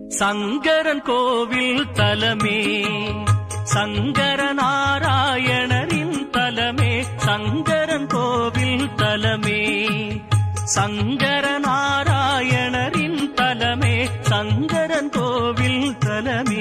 சங்கரன் கோவில் தலமே சங்கர நாராயணரின் தலமே சங்கரன் கோவில் தலமே சங்கர நாராயணரின் தலமே சங்கரன் கோவில் தலமே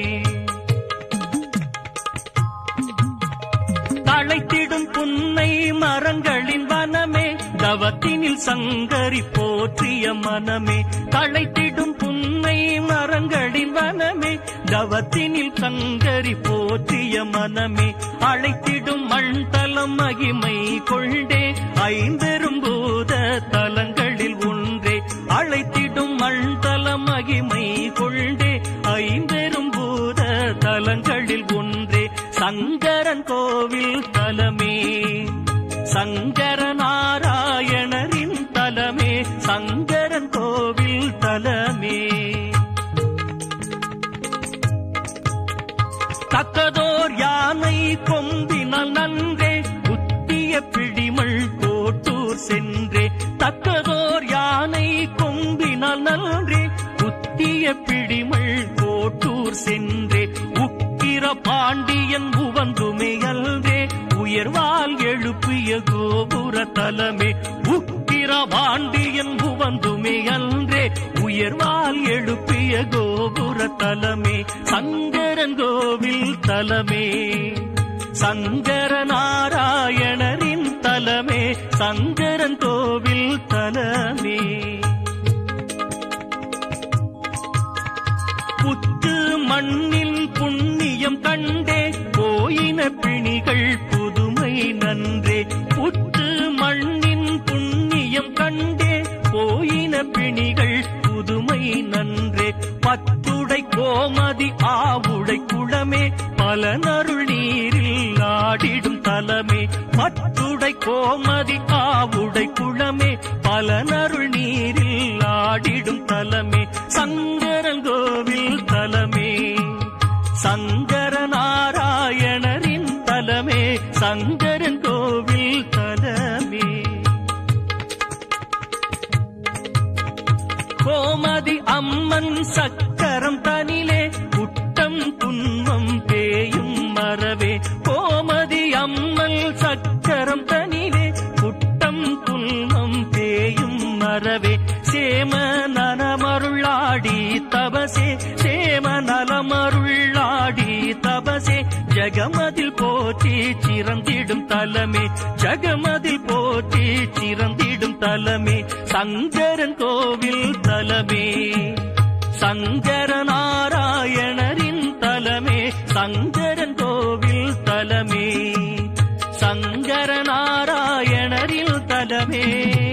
தழைத்திடும் புன்னை மரங்களின் வனமே தவத்தினில் சங்கரி போற்றிய மனமே தழைத்திடும் புன்னை மரங்களின் வனமே தவத்தினில் சங்கரி போற்றிய மனமே அழைத்திடும் மண் தலம் மகிமை கொண்டே ஐம்பெரும் பூத தலங்களில் ஒன்றே அழைத்திடும் மண் தலம் மகிமை கொண்டே ஐம்பெரும் பூத தலங்களில் ஒன்றே சங்கரன் கோவில் தலமே சங்கர நாராயணரின் தலமே சங்கரன் கோவில் தலமே தக்கதோர் யானை கொம்பினால் நன்றே புத்திய பிடிமல் கோட்டூர் சென்றே தக்கதோர் யானை கொம்பினால் நன்றே புத்திய பிடிமல் கோட்டூர் சென்றே உக்கிர பாண்டியன் உவந்துமே அல்றே உயர்வால் எழுப்பிய கோபுர தலமே உக்கிர பாண்டியன் உவந்துமே அல்றே உயர்வால் எழுப்பிய கோபுர தலமே சங்கரன் கோவில் தலமே சங்கர நாராயணரின் தலமே சங்கரன் கோவில் தலமே புத்து மண்ணின் புண்ணியம் கண்டே போயின பிணிகள் புதுமை நன்றே புத்து மண்ணின் புண்ணியம் கண்டே போயின பிணிகள் புதுமை நன்றே பத்துடை கோமதி ஆவுடை குளமே பல நருள் நீரில் ஆடிடும் தலமே பத்துடை கோமதி ஆவுடை குளமே பல நருள் நீரில் ஆடிடும் தலமே சங்கரன் கோவில் தலமே சங்கர நாராயணரின் தலமே சங்கரன் கோவில் தலமே கோமதி அம்மன் சக்கரம் தனிலே குட்டம் துன்பம் பேயும் மறவே கோமதி அம்மன் சக்கரம் தனிலே குட்டம் துன்பம் பேயும் மறவே சேம நலமருளாடி தபசே சேம நலமருளாடி தபசே ஜகமதில் போற்றி சிறந்திடும் தலமே ஜகமதில் போற்றி சிறந்திடும் தலமே சங்கரன் கோவில் தலமே சங்கர நாராயணரின் தலமே சங்கரன் கோவில் தலமே சங்கர நாராயணரின் தலமே